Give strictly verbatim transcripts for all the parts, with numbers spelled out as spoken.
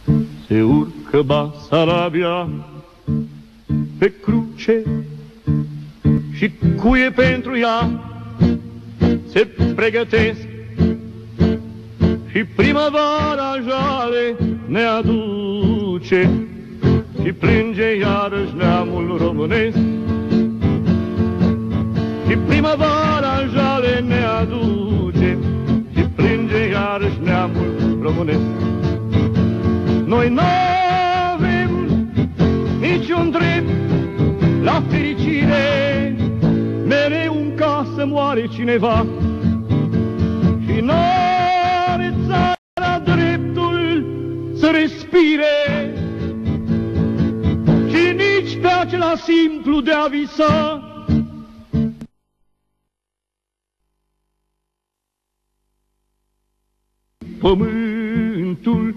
se urcă Basarabia pe cruce și cuie pentru ea se pregătesc și primăvara jale ne aduce și plânge iarăși neamul românesc. Și primăvara jale ne aduce și plânge iarăși neamul românesc. Noi n-avem niciun drept la fericire, mereu în casă moare cineva și n-are țara dreptul să respire și nici pe acela simplu de a visa. Pământul,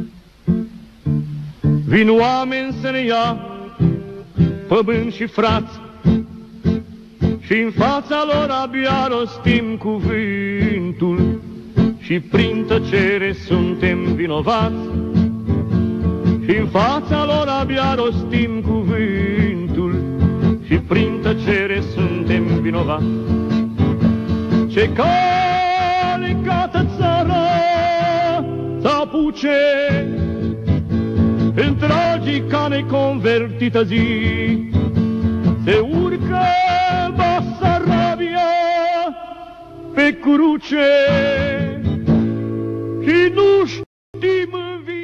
vin oameni să ne ia, pământ și frați, și în fața lor abia rostim cuvântul și prin tăcere suntem vinovați. Și în fața lor abia rostim cuvântul și prin tăcere suntem vinovați. Ce cale cată țara să apuce în tragica neconvertită zi, se urcă Basarabia pe cruce și nu știm în